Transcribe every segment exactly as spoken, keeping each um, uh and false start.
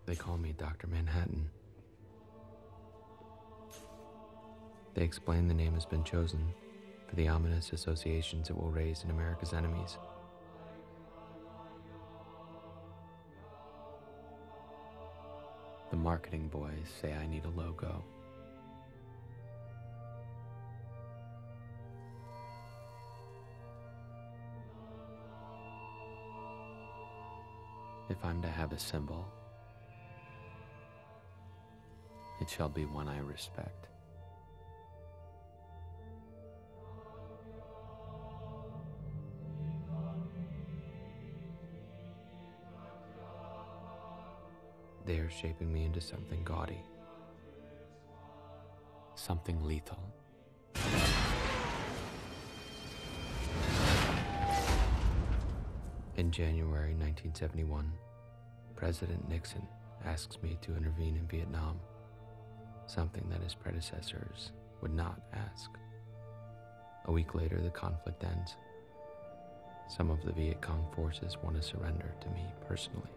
They call me Doctor Manhattan. They explain the name has been chosen for the ominous associations it will raise in America's enemies. The marketing boys say I need a logo. If I'm to have a symbol, it shall be one I respect. They are shaping me into something gaudy, something lethal. In January nineteen seventy-one, President Nixon asks me to intervene in Vietnam, something that his predecessors would not ask. A week later, the conflict ends. Some of the Viet Cong forces want to surrender to me personally.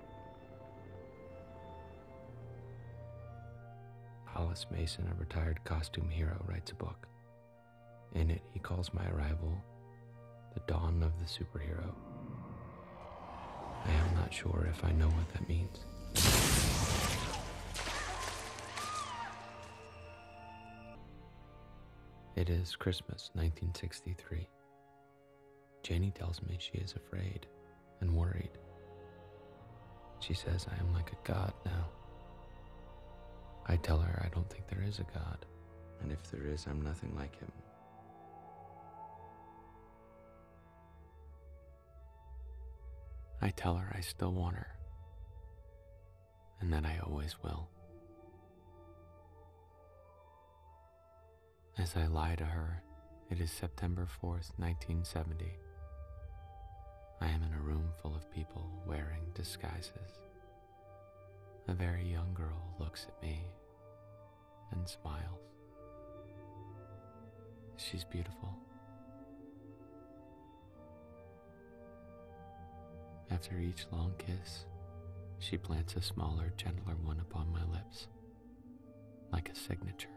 Hollis Mason, a retired costume hero, writes a book. In it, he calls my arrival the dawn of the superhero. I am not sure if I know what that means. It is Christmas, nineteen sixty-three. Janie tells me she is afraid and worried. She says I am like a god now. I tell her I don't think there is a God, and if there is, I'm nothing like him. I tell her I still want her, and that I always will. As I lie to her, it is September fourth, nineteen seventy. I am in a room full of people wearing disguises. A very young girl looks at me and smiles. She's beautiful. After each long kiss, she plants a smaller, gentler one upon my lips, like a signature.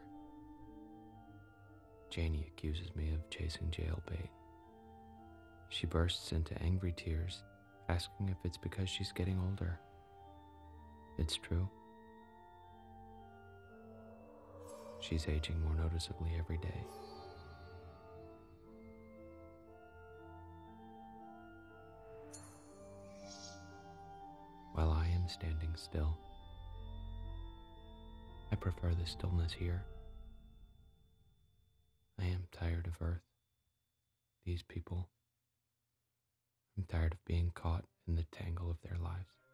Janie accuses me of chasing jailbait. She bursts into angry tears, asking if it's because she's getting older. It's true. She's aging more noticeably every day. While I am standing still, I prefer the stillness here. I am tired of Earth, these people. I'm tired of being caught in the tangle of their lives.